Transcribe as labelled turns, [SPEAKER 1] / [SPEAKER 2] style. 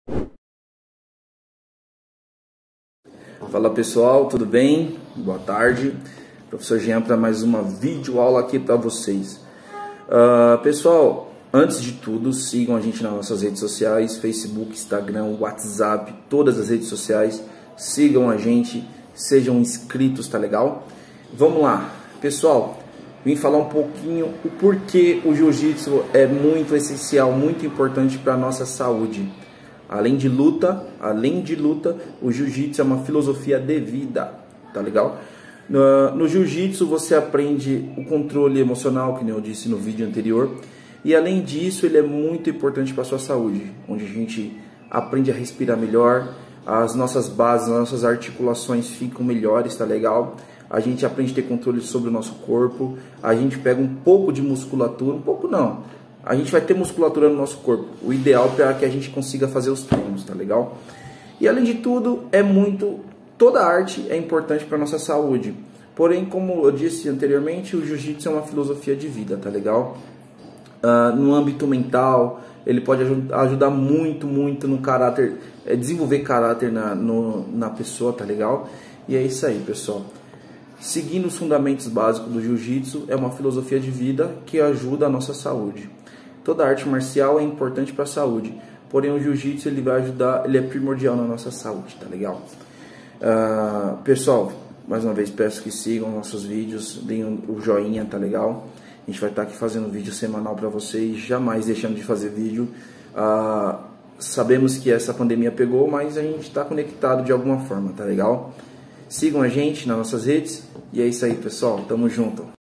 [SPEAKER 1] Fala pessoal, tudo bem? Boa tarde. Professor Jean para mais uma videoaula aqui para vocês. Pessoal, antes de tudo, sigam a gente nas nossas redes sociais, Facebook, Instagram, WhatsApp, todas as redes sociais. Sigam a gente, sejam inscritos, tá legal? Vamos lá, pessoal. Vim falar um pouquinho o porquê o jiu-jitsu é muito essencial, muito importante para a nossa saúde. Além de luta, o jiu-jitsu é uma filosofia de vida, tá legal? No jiu-jitsu você aprende o controle emocional, que nem eu disse no vídeo anterior. E além disso, ele é muito importante para a sua saúde, onde a gente aprende a respirar melhor, as nossas bases, as nossas articulações ficam melhores, tá legal? A gente aprende a ter controle sobre o nosso corpo, a gente pega um pouco de musculatura, um pouco não, a gente vai ter musculatura no nosso corpo, o ideal para que a gente consiga fazer os treinos, tá legal? E além de tudo, toda arte é importante para nossa saúde, porém, como eu disse anteriormente, o jiu-jitsu é uma filosofia de vida, tá legal? No âmbito mental, ele pode ajudar muito no caráter, desenvolver caráter na pessoa, tá legal? E é isso aí, pessoal. Seguindo os fundamentos básicos do jiu-jitsu, é uma filosofia de vida que ajuda a nossa saúde. Toda arte marcial é importante para a saúde, porém o jiu-jitsu ele vai ajudar, ele é primordial na nossa saúde, tá legal? Pessoal, mais uma vez peço que sigam nossos vídeos, deem o joinha, tá legal? A gente vai estar aqui fazendo vídeo semanal para vocês, jamais deixando de fazer vídeo. Sabemos que essa pandemia pegou, mas a gente está conectado de alguma forma, tá legal? Sigam a gente nas nossas redes. E é isso aí, pessoal. Tamo junto.